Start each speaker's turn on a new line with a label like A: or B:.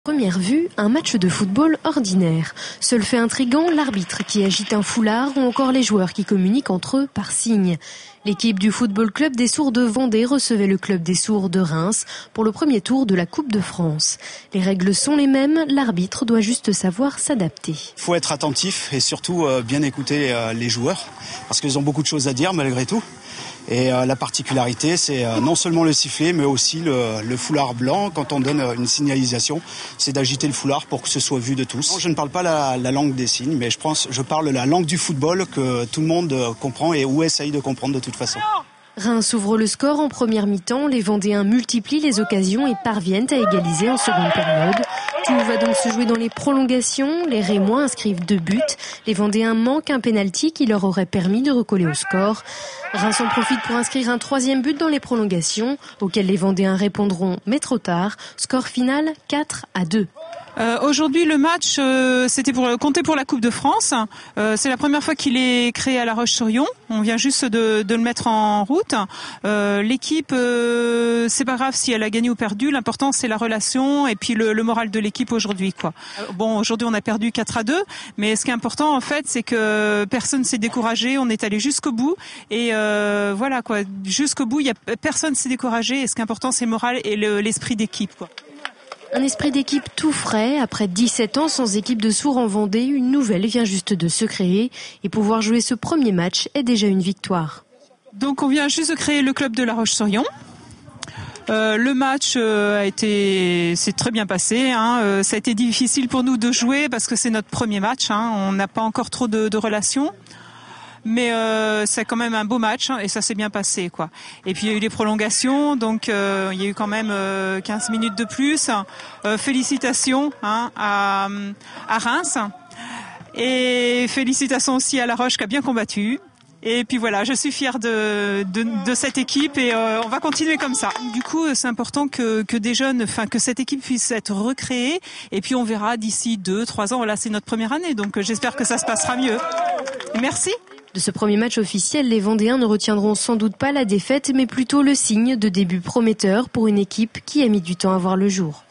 A: Première vue, un match de football ordinaire. Seul fait intriguant, l'arbitre qui agite un foulard ou encore les joueurs qui communiquent entre eux par signes. L'équipe du Football Club des Sourds de Vendée recevait le Club des Sourds de Reims pour le premier tour de la Coupe de France. Les règles sont les mêmes, l'arbitre doit juste savoir s'adapter.
B: Il faut être attentif et surtout bien écouter les joueurs parce qu'ils ont beaucoup de choses à dire malgré tout. Et la particularité, c'est non seulement le sifflet, mais aussi le foulard blanc. Quand on donne une signalisation, c'est d'agiter le foulard pour que ce soit vu de tous. Je ne parle pas la langue des signes, mais je parle la langue du football que tout le monde comprend et ou essaye de comprendre de toute façon.
A: Reims ouvre le score en première mi-temps. Les Vendéens multiplient les occasions et parviennent à égaliser en seconde période. Tout va donc se jouer dans les prolongations. Les Rémois inscrivent 2 buts. Les Vendéens manquent un pénalty qui leur aurait permis de recoller au score. Reims en profite pour inscrire un 3e but dans les prolongations, auquel les Vendéens répondront, mais trop tard. Score final 4-2.
C: Aujourd'hui, le match, c'était pour compter pour la Coupe de France. C'est la première fois qu'il est créé à La Roche-sur-Yon. On vient juste de le mettre en route. L'équipe, c'est pas grave si elle a gagné ou perdu. L'important, c'est la relation et puis le moral de l'équipe aujourd'hui, quoi. Bon, aujourd'hui, on a perdu 4-2, mais ce qui est important, en fait, c'est que personne s'est découragé. On est allé jusqu'au bout et voilà, quoi. Jusqu'au bout, personne s'est découragé. Et ce qui est important, c'est le moral et l'esprit d'équipe, quoi.
A: Un esprit d'équipe tout frais. Après 17 ans sans équipe de sourds en Vendée, une nouvelle vient juste de se créer. Et pouvoir jouer ce premier match est déjà une victoire.
C: Donc on vient juste de créer le club de La Roche-sur-Yon. Le match s'est très bien passé. Ça a été difficile pour nous de jouer parce que c'est notre premier match. On n'a pas encore trop de relations. Mais c'est quand même un beau match et ça s'est bien passé, quoi. Et puis il y a eu des prolongations, donc il y a eu quand même 15 minutes de plus. Félicitations à Reims et félicitations aussi à La Roche qui a bien combattu. Et puis voilà, je suis fière de cette équipe et on va continuer comme ça. Du coup, c'est important que des jeunes, que cette équipe puisse être recréée. Et puis on verra d'ici 2-3 ans. Là, c'est notre première année, donc j'espère que ça se passera mieux. Merci.
A: De ce premier match officiel, les Vendéens ne retiendront sans doute pas la défaite, mais plutôt le signe de début prometteur pour une équipe qui a mis du temps à voir le jour.